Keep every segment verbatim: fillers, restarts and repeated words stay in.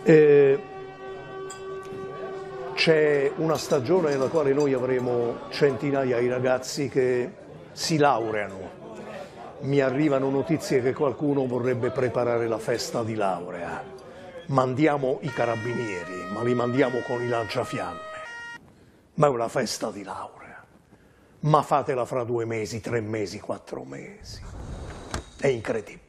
Eh, c'è una stagione nella quale noi avremo centinaia di ragazzi che si laureano. Mi arrivano notizie che qualcuno vorrebbe preparare la festa di laurea. Mandiamo i carabinieri, ma li mandiamo con i lanciafiamme. Ma è una festa di laurea. Ma fatela fra due mesi, tre mesi, quattro mesi. È incredibile.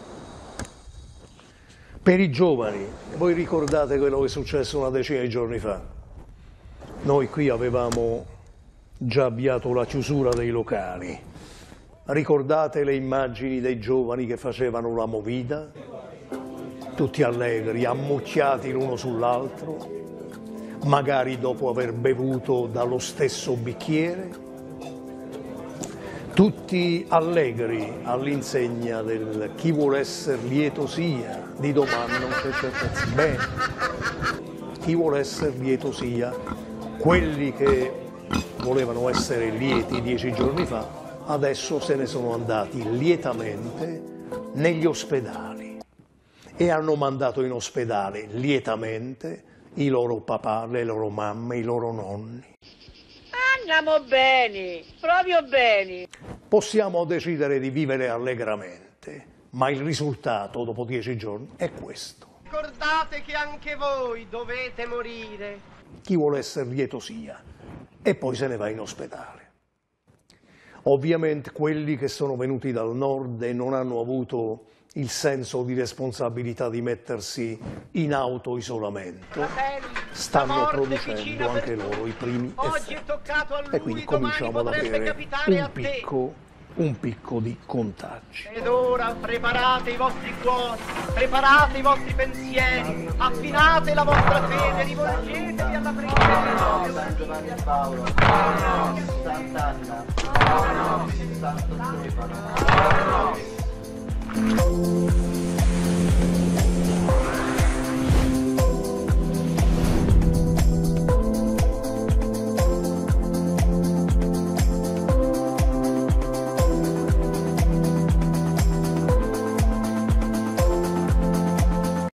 Per i giovani, voi ricordate quello che è successo una decina di giorni fa? Noi qui avevamo già avviato la chiusura dei locali. Ricordate le immagini dei giovani che facevano la movida? Tutti allegri, ammucchiati l'uno sull'altro, magari dopo aver bevuto dallo stesso bicchiere. Tutti allegri all'insegna del chi vuole essere lieto sia, di domani non c'è certezza. Bene, chi vuole essere lieto sia, quelli che volevano essere lieti dieci giorni fa, adesso se ne sono andati lietamente negli ospedali e hanno mandato in ospedale lietamente i loro papà, le loro mamme, i loro nonni. Andiamo bene, proprio bene. Possiamo decidere di vivere allegramente, ma il risultato dopo dieci giorni è questo. Ricordate che anche voi dovete morire. Chi vuole essere lieto sia, e poi se ne va in ospedale. Ovviamente quelli che sono venuti dal nord e non hanno avuto il senso di responsabilità di mettersi in autoisolamento, stanno producendo anche loro i primi effetti. E quindi cominciamo ad avere un picco, un picco di contagi. Ed ora preparate i vostri cuori, preparate i vostri pensieri, affinate la vostra fede, rivolgetevi alla preghiera. San Giovanni Paolo, Sant'Anna, Santo Stefano.